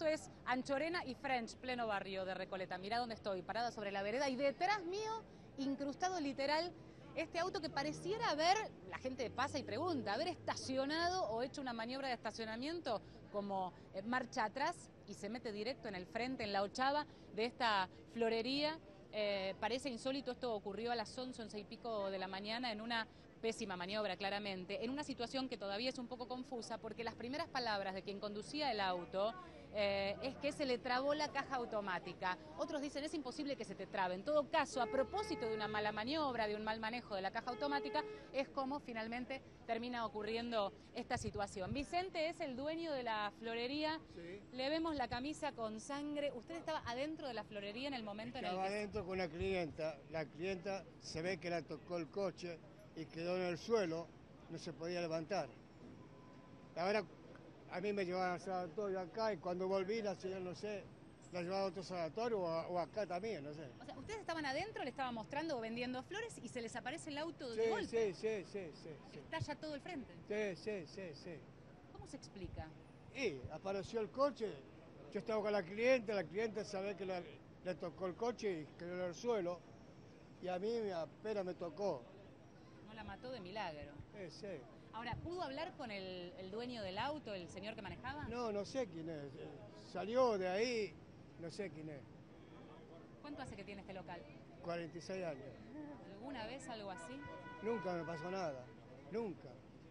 Esto es Anchorena y French, pleno barrio de Recoleta. Mirá dónde estoy, parada sobre la vereda y detrás mío, incrustado literal, este auto que pareciera haber, la gente pasa y pregunta, haber estacionado o hecho una maniobra de estacionamiento como marcha atrás y se mete directo en el frente, en la ochava de esta florería. Parece insólito, esto ocurrió a las 11 y pico de la mañana en una pésima maniobra, claramente, en una situación que todavía es un poco confusa porque las primeras palabras de quien conducía el auto es que se le trabó la caja automática. Otros dicen es imposible que se te trabe. En todo caso, a propósito de una mala maniobra, de un mal manejo de la caja automática, es como finalmente termina ocurriendo esta situación. Vicente es el dueño de la florería. Sí. Le vemos la camisa con sangre. ¿Usted estaba adentro de la florería en el momento en el que... Estaba adentro con la clienta se ve que la tocó el coche y quedó en el suelo, no se podía levantar. Ahora a mí me llevaban al sanatorio acá y cuando volví la señora, no sé, la llevaba a otro sanatorio o acá también, no sé. O sea, ustedes estaban adentro, le estaban mostrando o vendiendo flores y se les aparece el auto de golpe. Sí. Estalla todo el frente. Sí. ¿Cómo se explica? Y apareció el coche, yo estaba con la clienta sabe que le tocó el coche y quedó en el suelo y a mí apenas me tocó. No la mató de milagro. Sí. Ahora, ¿pudo hablar con el dueño del auto, el señor que manejaba? No sé quién es. Salió de ahí, no sé quién es. ¿Cuánto hace que tiene este local? 46 años. ¿Alguna vez algo así? Nunca me pasó nada, nunca.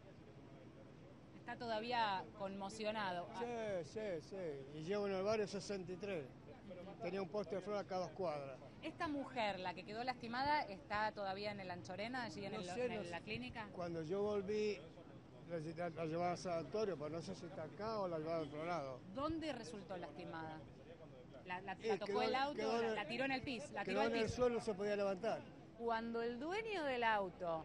Está todavía conmocionado. Sí. Y llevo en el barrio 63. Tenía un poste de flor a cada 2 cuadras. ¿Esta mujer, la que quedó lastimada, está todavía en el Anchorena, allí en la clínica? Cuando yo volví, la llevaba al sanatorio, pero no sé si está acá o la llevaba a otro lado. ¿Dónde resultó lastimada? ¿La tocó el auto? ¿La tiró en el piso? Quedó en el suelo, no se podía levantar. Cuando el dueño del auto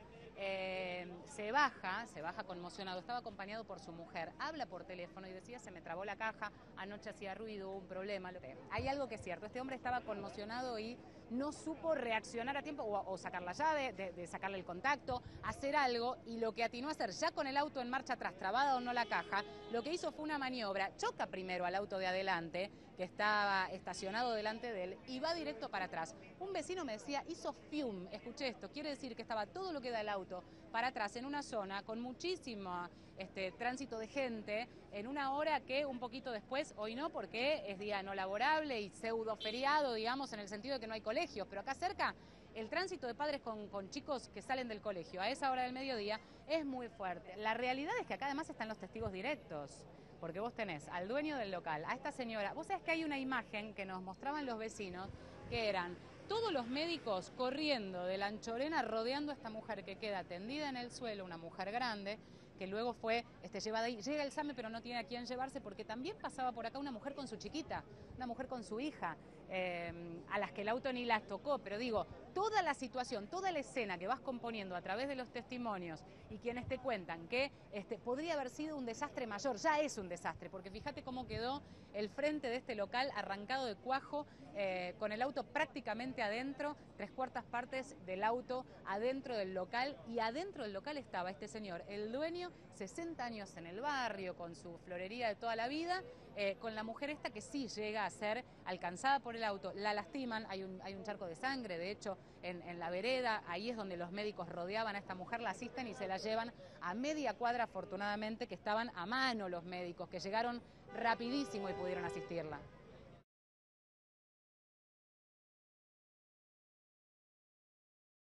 se baja conmocionado, estaba acompañado por su mujer, habla por teléfono y decía, se me trabó la caja, anoche hacía ruido, hubo un problema. Hay algo que es cierto, este hombre estaba conmocionado y no supo reaccionar a tiempo o sacar la llave, de sacarle el contacto, hacer algo, y lo que atinó a hacer ya con el auto en marcha atrás, trabada o no la caja, lo que hizo fue una maniobra, choca primero al auto de adelante, que estaba estacionado delante de él, y va directo para atrás. Un vecino me decía, hizo fium, escuché esto, quiere decir que estaba todo lo que da el auto para atrás en una zona con muchísimo tránsito de gente, en una hora que un poquito después, hoy no porque es día no laborable y pseudo feriado, digamos, en el sentido de que no hay colegios, pero acá cerca el tránsito de padres con chicos que salen del colegio a esa hora del mediodía es muy fuerte. La realidad es que acá además están los testigos directos, porque vos tenés al dueño del local, a esta señora. Vos sabés que hay una imagen que nos mostraban los vecinos, que eran todos los médicos corriendo de la Anchorena rodeando a esta mujer que queda tendida en el suelo, una mujer grande, que luego fue llevada ahí. Llega el SAME, pero no tiene a quién llevarse, porque también pasaba por acá una mujer con su chiquita, una mujer con su hija, a las que el auto ni las tocó. Pero digo, toda la situación, toda la escena que vas componiendo a través de los testimonios y quienes te cuentan que podría haber sido un desastre mayor, ya es un desastre, porque fíjate cómo quedó el frente de este local arrancado de cuajo, con el auto prácticamente adentro, 3/4 partes del auto adentro del local, y adentro del local estaba este señor, el dueño, 60 años en el barrio, con su florería de toda la vida, con la mujer esta que sí llega a ser alcanzada por el auto, la lastiman, hay un charco de sangre, de hecho, en la vereda, ahí es donde los médicos rodeaban a esta mujer, la asisten y se la llevan a media cuadra, afortunadamente, que estaban a mano los médicos, que llegaron rapidísimo y pudieron asistirla.